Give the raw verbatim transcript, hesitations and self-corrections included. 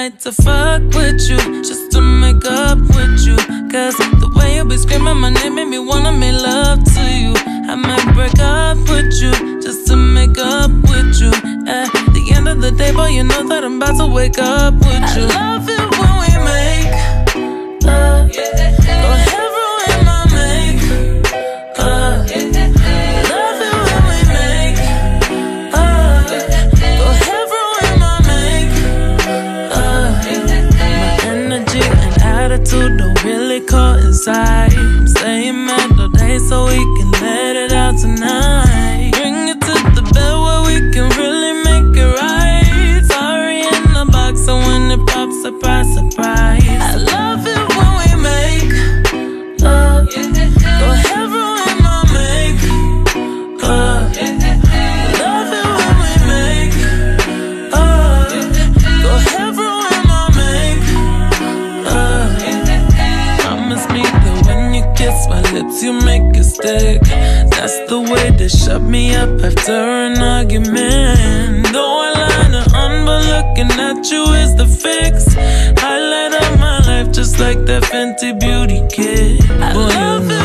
night to fuck with you, just to make up with you. Cause the way you be screaming my name made me wanna make love to you. I might break up with you, just to make up with you. At the end of the day, boy, you know that I'm about to wake up with you. I love it when we make love. Go ahead, ruin my make love. Love it when we make love. Go ahead, ruin my make love. My energy and attitude don't really coincide. I'm staying mad all day so we can let it out tonight. Bring it to the bed where we can really make it right. Sorry in the box, so when it pops, surprise, surprise. I love it when we make love. Go ahead, ruin my make love. Love it when we make love. Go ahead, ruin my make love. Promise me that when you kiss my lips, you make it stick. That's the way they shut me up after an argument. Though I line her on, but looking at you is the fix. Highlight of my life, just like that Fenty Beauty kid. I Boy, love you know